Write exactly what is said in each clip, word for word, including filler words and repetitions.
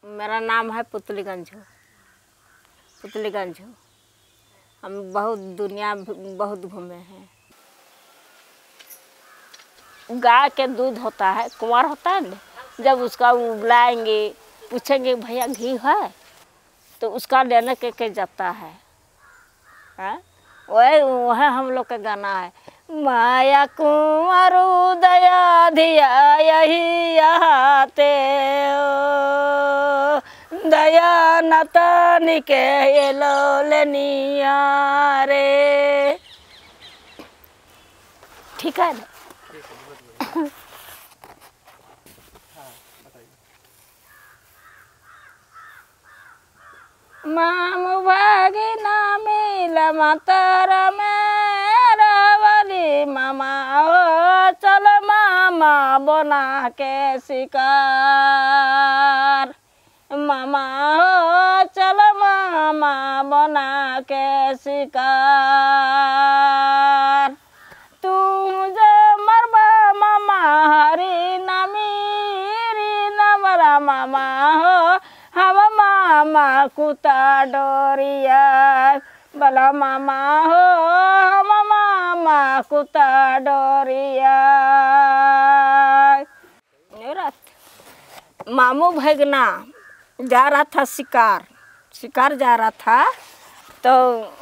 मेरा नाम है पुतलीगंज पुतलीगंज। हम बहुत दुनिया बहुत घूमे हैं। गाय के दूध होता है, कुंवार होता है ना, जब उसका उबलाएंगे, पूछेंगे भैया घी है, तो उसका लेने के के जाता है। हाँ, वह वह हम लोग का गाना है, माया कुंवर दया धिया यही आते दया नता निके ये लो लेनिया रे। ठीक है ना? माम भागिना मिला मातारा मेरा वाली मामा ओ चल मामा बना के शिकार। मामा हो चल मामा बना के शिकार। तू जे मरबा मामा हरी नमीरी नवरा मामा हो हम मामा कुता डोरिया बला मामा हो हम मामा कुता डोरिया। मामू भगना जा रहा था शिकार शिकार जा रहा था, तो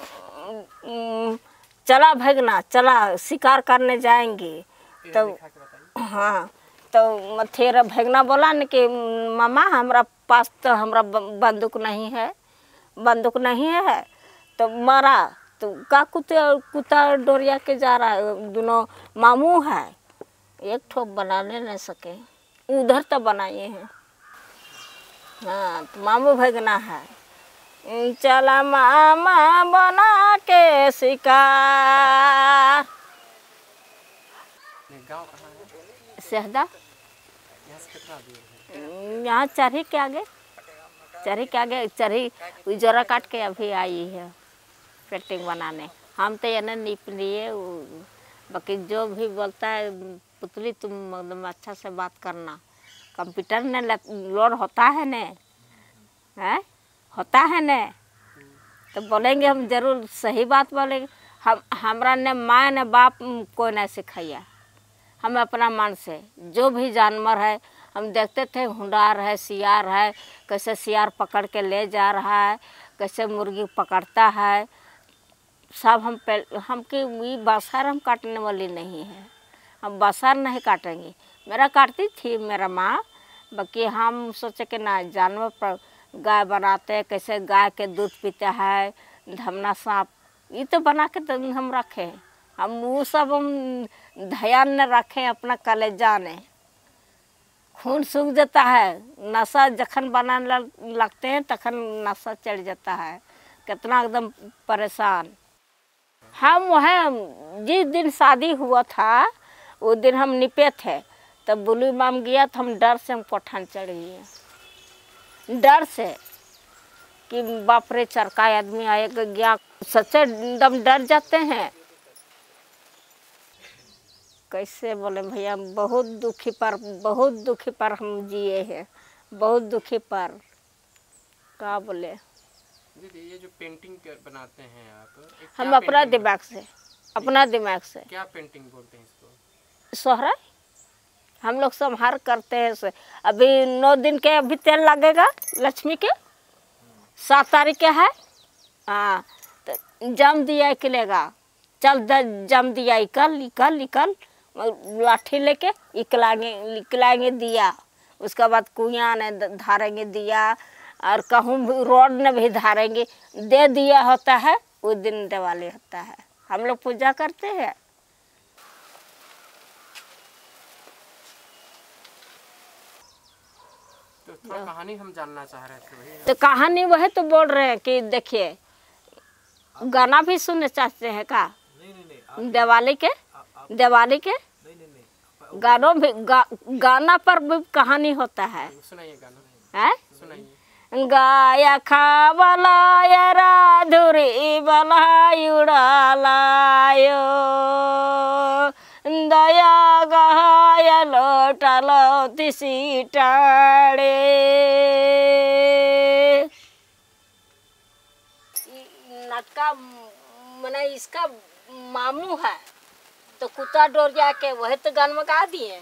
चला भगना चला शिकार करने जाएंगे। तो हाँ, तो फिर भगना बोला न कि मामा हमारा पास तो हमारा बंदूक नहीं है बंदूक नहीं है तो मारा। तो का कुत्ता कुत्ता डोरिया के जा रहा है, दोनों मामू है, एक ठोप बनाने नहीं सके, उधर तो बनाए हैं। हाँ, तो मामू भगना है, चला मामा बना के शिकार। गाँव कहाँ है? शहदा। यहाँ से कितना दूर है? यहाँ चरही के आगे चरही के आगे चरही जोरा काट के अभी आई है पेंटिंग बनाने। हम तो ये नीप लिए, बाकी जो भी बोलता है पुतली तुम एकदम अच्छा से बात करना, कंप्यूटर ने लोड होता है ने है होता है ने, तो बोलेंगे हम जरूर सही बात बोलेंगे। हम हमरा ने माँ ने बाप को नहीं सिखाया, हम अपना मन से जो भी जानवर है हम देखते थे, हुंडार है सियार है, कैसे सियार पकड़ के ले जा रहा है, कैसे मुर्गी पकड़ता है, सब हम हम की ये बसार हम काटने वाली नहीं है, हम बसार नहीं काटेंगे। मेरा काटती थी मेरा माँ, बाकी हम सोचे कि ना जानवर पर गाय बनाते, कैसे गाय के दूध पीते है, धमना सांप ये तो बना के तो हम रखे, हम वो सब हम ध्यान न रखें अपना कलेजा ने। खून सूख जाता है, नशा जखन बनाने लगते हैं तखन नशा चढ़ जाता है, कितना एकदम परेशान। हम वह जिस दिन शादी हुआ था वो दिन हम निपे थे, तब बुली माम गया तो हम डर से हम कोठान चढ़ गए, डर से कि बाप रे चरका आदमी आएगा गया, सच्चे एकदम डर जाते हैं। कैसे बोले भैया, बहुत दुखी पर बहुत दुखी पर हम जिए हैं, बहुत दुखी पर क्या बोले। दीदी ये जो पेंटिंग बनाते हैं आप, हम अपना दिमाग से अपना दिमाग से क्या पेंटिंग बोलते हैं इसको? सोहरा हम लोग संहार करते हैं से। अभी नौ दिन के अभी तेल लगेगा लक्ष्मी के, सात तारीख के है। हाँ, तो जम दिया निकलेगा, चल जम दिया निकल निकल निकल लाठी लेके निकलाएंगे निकलाएंगे दिया, उसके बाद कुइयाँ ने धारेंगे दिया, और कहूँ रोड ने भी धारेंगे, दे दिया होता है उस दिन दिवाली होता है, हम लोग पूजा करते हैं। तो थोड़ा कहानी हम जानना चाह रहे थे। तो कहानी वह तो बोल रहे हैं कि देखिए गाना भी सुनने चाहते हैं का? नहीं नहीं नहीं, दिवाली के दिवाली के नहीं नहीं नहीं, गानों भी गा, गाना पर भी कहानी होता है। सुनाइए गाना है, सुनाइए। गाया खावला राधुरी बलायुड़ालायो दया गहाय लोटलो तिसी टाड़े। नाटका मैंने इसका मामू है तो कुत्ता डोर जाके वही तो गान में गा दिए।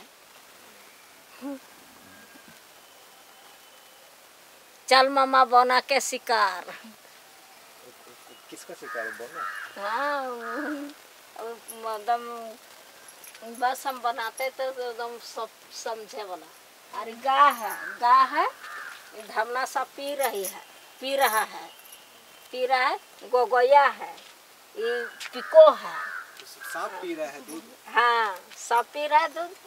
चल मामा बना के शिकार। किसका शिकार बना? हाँ एकदम बस हम बनाते तो एकदम सब समझे वाला। अरे गाय है, गाय है धमना सा पी रही है, पी रहा है, पी रहा है। गोगोया है, ये पिको है। सांप पी रहा है दूध। हाँ सांप पी रहा है दूध।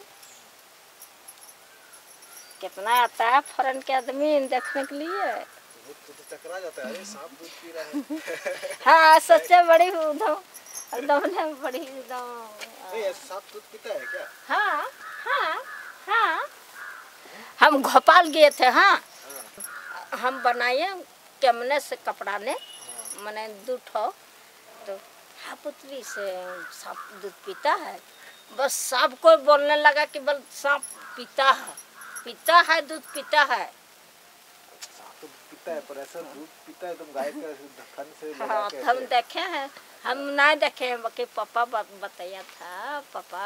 कितना आता है फॉरेन के आदमी देखने के लिए। तो चकरा जाता है, सांप दूध पी रहा है। हाँ सच्चे बड़ी एकदम एकदम बड़ी एकदम। नहीं सांप दूध पीता है क्या? हाँ हाँ हाँ हम भोपाल गए थे। हाँ, हाँ। हम बनाए कैमने से कपड़ा ने मैंने दूध हो तो हाँ पुतली से सांप दूध पीता है। बस सांप को बोलने लगा कि बल सांप पीता है, पीता है दूध पीता है। तो पीता है पर ऐसा दूध पीता है तुम गाय का ढक्कन से लगा हाँ के? हम देखे हैं, हम नहीं देखे हैं बाकी पापा बताया था पापा।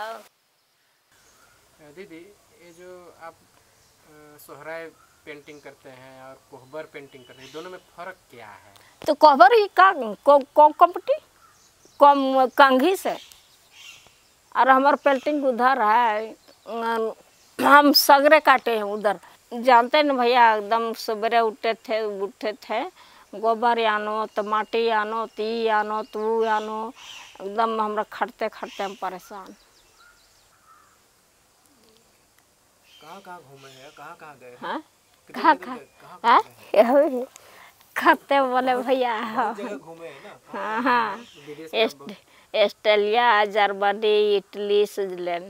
दीदी ये जो आप सोहराय पेंटिंग करते हैं और कोहबर पेंटिंग करते हैं दोनों में फर्क क्या है? तो कोहबर ही का को को कंपटी कम कंघी से और हमार पेंटिंग उधर है। हम सगरे काटे हैं उधर। जानते न भैया एकदम सवेरे उठे थे उठे थे गोबर आनो तो माटी आनो ती आनो तू आनो एकदम हमरा खटते खटते हम परेशान। कहाँ कहाँ घूमे हैं, कहाँ कहाँ गए? हाँ कहाँ कहाँ हाँ खाते बोले भैया। हाँ घूमे हैं ना? हाँ हाँ ऑस्ट्रेलिया जर्मनी इटली स्विट्जरलैंड।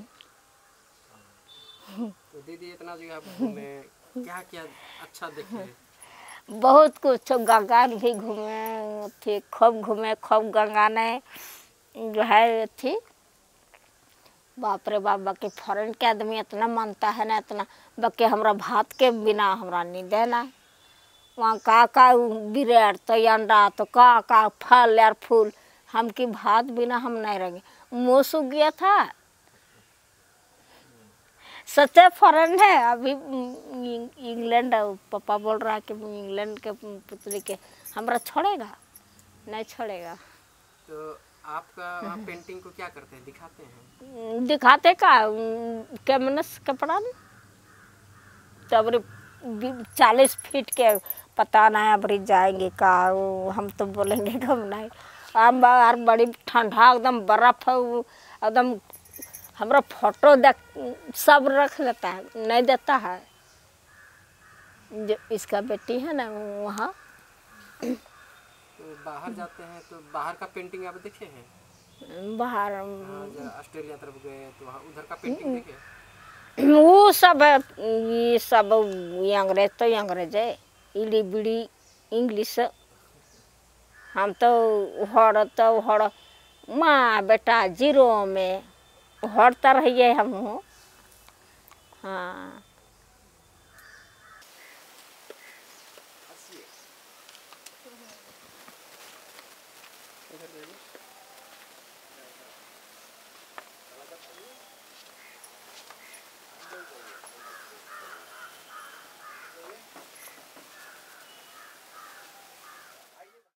तो दीदी इतना जगह घूमे क्या क्या अच्छा देखे? बहुत कुछ गंगा भी घूमे थी, खूब घूमे खूब गंगा ने जो है थी। बाप रे बाप बाकी फॉरेन के आदमी इतना मानता है ना इतना बाकी हमरा भात के बिना हमरा नहीं देना। वहाँ का का बिरेड तो अंडा तो का का फल यार फूल हम की भात बिना हम नहीं रहेंगे। मुँह सूख गया था। सच्चे फॉरेन है अभी इंग्लैंड पापा बोल रहा है कि इंग्लैंड के पुतली के हमरा छोड़ेगा नहीं छोड़ेगा। तो आपका आप पेंटिंग को क्या करते हैं, दिखाते हैं? दिखाते का कैमनस कपड़ा में तब चालीस फीट के पता नहीं अब जाएंगे का हम तो बोलेंगे कम नहीं। हम बार बड़ी ठंडा एकदम बर्फ एकदम हमरा फोटो देख सब रख लेता है नहीं देता है। जो इसका बेटी है ना वहाँ तो बाहर जाते हैं तो बाहर का पेंटिंग आप देखे हैं? बाहर ऑस्ट्रेलिया तरफ गए तो वहाँ उधर का पेंटिंग देखे? वो सब ये सब अंग्रेज तो अंग्रेज है इली बिड़ी इंग्लिश। हम तो हड़ तो हड़ माँ बेटा जीरो में हड़ता रहिए हम। हाँ